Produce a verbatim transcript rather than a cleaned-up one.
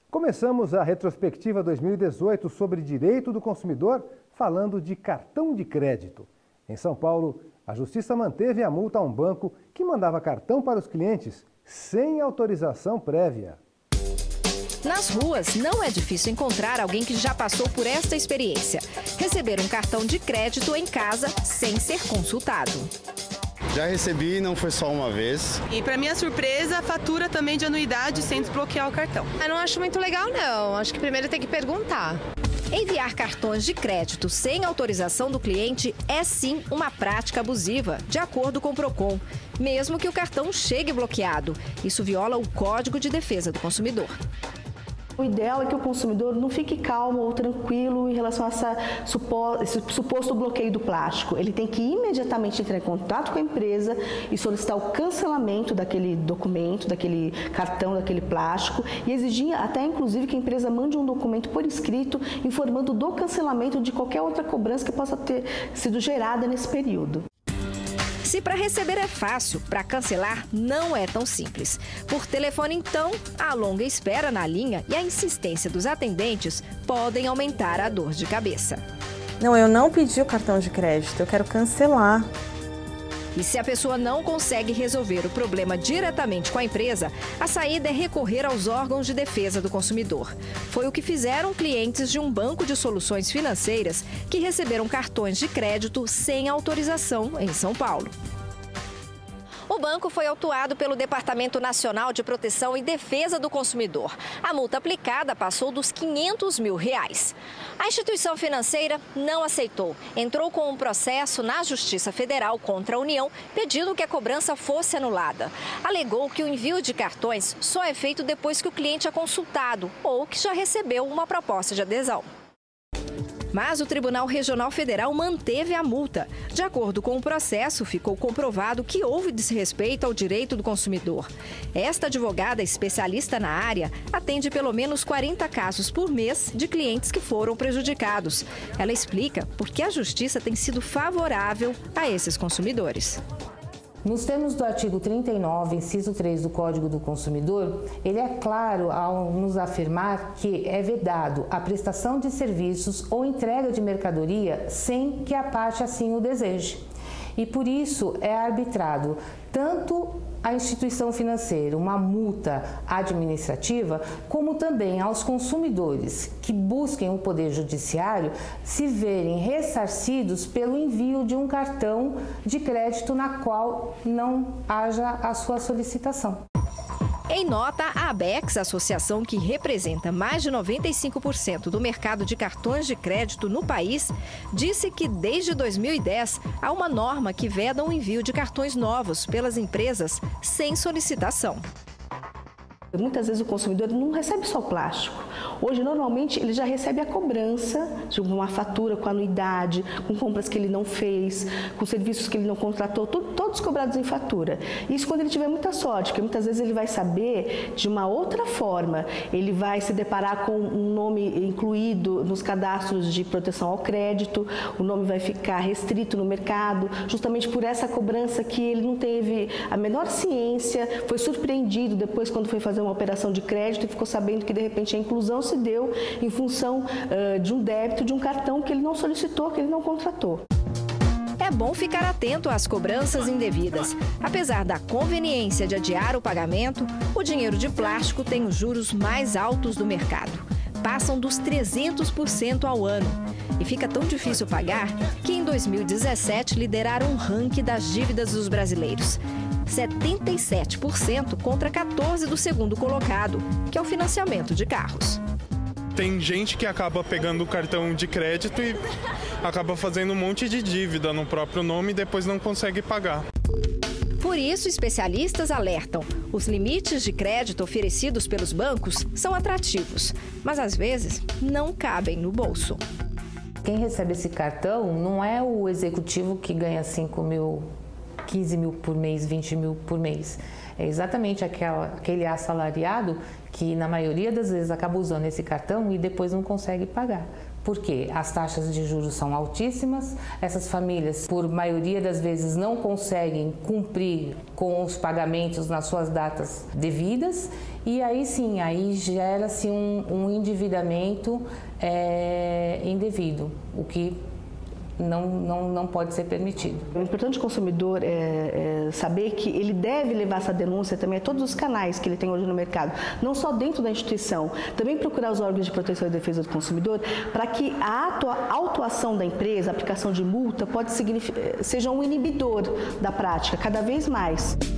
Começamos a retrospectiva dois mil e dezoito sobre direito do consumidor, falando de cartão de crédito. Em São Paulo, a Justiça manteve a multa a um banco que mandava cartão para os clientes sem autorização prévia. Nas ruas, não é difícil encontrar alguém que já passou por esta experiência. Receber um cartão de crédito em casa sem ser consultado. Já recebi, não foi só uma vez. E para minha surpresa, a fatura também de anuidade sem desbloquear o cartão. Eu não acho muito legal, não. Acho que primeiro tem que perguntar. Enviar cartões de crédito sem autorização do cliente é sim uma prática abusiva, de acordo com o Procon, mesmo que o cartão chegue bloqueado. Isso viola o Código de Defesa do Consumidor. O ideal é que o consumidor não fique calmo ou tranquilo em relação a essa supo, esse suposto bloqueio do plástico. Ele tem que imediatamente entrar em contato com a empresa e solicitar o cancelamento daquele documento, daquele cartão, daquele plástico e exigir até inclusive que a empresa mande um documento por escrito informando do cancelamento de qualquer outra cobrança que possa ter sido gerada nesse período. Se para receber é fácil, para cancelar não é tão simples. Por telefone, então, a longa espera na linha e a insistência dos atendentes podem aumentar a dor de cabeça. Não, eu não pedi o cartão de crédito, eu quero cancelar. E se a pessoa não consegue resolver o problema diretamente com a empresa, a saída é recorrer aos órgãos de defesa do consumidor. Foi o que fizeram clientes de um banco de soluções financeiras que receberam cartões de crédito sem autorização em São Paulo. O banco foi autuado pelo Departamento Nacional de Proteção e Defesa do Consumidor. A multa aplicada passou dos quinhentos mil reais. A instituição financeira não aceitou. Entrou com um processo na Justiça Federal contra a União, pedindo que a cobrança fosse anulada. Alegou que o envio de cartões só é feito depois que o cliente é consultado ou que já recebeu uma proposta de adesão. Mas o Tribunal Regional Federal manteve a multa. De acordo com o processo, ficou comprovado que houve desrespeito ao direito do consumidor. Esta advogada especialista na área atende pelo menos quarenta casos por mês de clientes que foram prejudicados. Ela explica por que a Justiça tem sido favorável a esses consumidores. Nos termos do artigo trinta e nove, inciso três do Código do Consumidor, ele é claro ao nos afirmar que é vedado a prestação de serviços ou entrega de mercadoria sem que a parte assim o deseje. E por isso é arbitrado tanto a instituição financeira uma multa administrativa, como também aos consumidores que busquem o Poder Judiciário se verem ressarcidos pelo envio de um cartão de crédito na qual não haja a sua solicitação. Em nota, a Abex, a associação que representa mais de noventa e cinco por cento do mercado de cartões de crédito no país, disse que desde dois mil e dez há uma norma que veda o envio de cartões novos pelas empresas sem solicitação. Muitas vezes o consumidor não recebe só o plástico. Hoje, normalmente, ele já recebe a cobrança de uma fatura com anuidade, com compras que ele não fez, com serviços que ele não contratou, tudo, todos cobrados em fatura. Isso quando ele tiver muita sorte, porque muitas vezes ele vai saber de uma outra forma. Ele vai se deparar com um nome incluído nos cadastros de proteção ao crédito, o nome vai ficar restrito no mercado, justamente por essa cobrança que ele não teve a menor ciência, foi surpreendido depois quando foi fazer uma operação de crédito e ficou sabendo que de repente a inclusão se deu em função uh, de um débito de um cartão que ele não solicitou, que ele não contratou. É bom ficar atento às cobranças indevidas. Apesar da conveniência de adiar o pagamento, o dinheiro de plástico tem os juros mais altos do mercado. Passam dos trezentos por cento ao ano. E fica tão difícil pagar que em dois mil e dezessete lideraram um ranking das dívidas dos brasileiros. setenta e sete por cento contra quatorze por cento do segundo colocado, que é o financiamento de carros. Tem gente que acaba pegando o cartão de crédito e acaba fazendo um monte de dívida no próprio nome e depois não consegue pagar. Por isso, especialistas alertam: os limites de crédito oferecidos pelos bancos são atrativos, mas às vezes não cabem no bolso. Quem recebe esse cartão não é o executivo que ganha cinco mil, quinze mil por mês, vinte mil por mês. É exatamente aquela, aquele assalariado que, na maioria das vezes, acaba usando esse cartão e depois não consegue pagar. porque as taxas de juros são altíssimas, essas famílias, por maioria das vezes, não conseguem cumprir com os pagamentos nas suas datas devidas, e aí sim, aí gera-se um, um endividamento é, indevido, o que Não, não, não pode ser permitido. É importante o consumidor é, é, saber que ele deve levar essa denúncia também a todos os canais que ele tem hoje no mercado, não só dentro da instituição, também procurar os órgãos de proteção e defesa do consumidor, para que a atua, autuação da empresa, a aplicação de multa, pode significar, seja um inibidor da prática cada vez mais.